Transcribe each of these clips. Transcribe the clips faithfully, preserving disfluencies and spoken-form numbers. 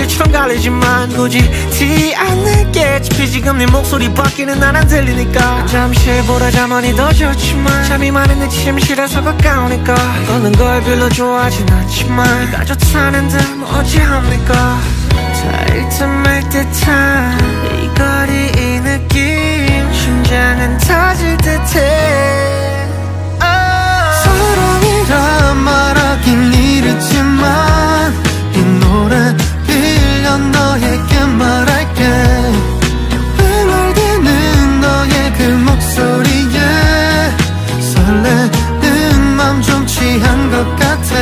일처럼 갈리지만 굳이 티 안 내겠지. 지금 네 목소리 밖에는 난 안 들리니까 잠시 보라자만이 더 좋지만 잠이 많은 내 침실에서 가까우니까 걷는 걸 별로 좋아하진 않지만 네가 좋다는데 뭐 어찌합니까. 닿을 듯 말 듯한 이 거리 이 느낌 심장은 터질 듯해. 사랑이란 말하긴 이르지만 이 노래 빌려 너에게 말할게. 흥얼대는 너의 그 목소리에 설레는 맘 좀 취한 것 같아.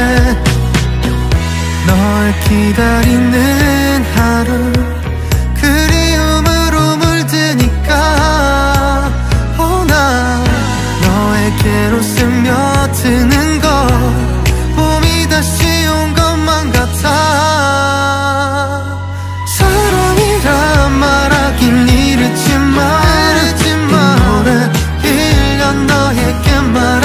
널 기다리는 하루 그리움으로 물드니까 oh, 나 너에게로 스며드는 것 봄이 다시 온 것만 같아. 사랑이란 말하긴 이르지만 이 노래 빌려 너에게 말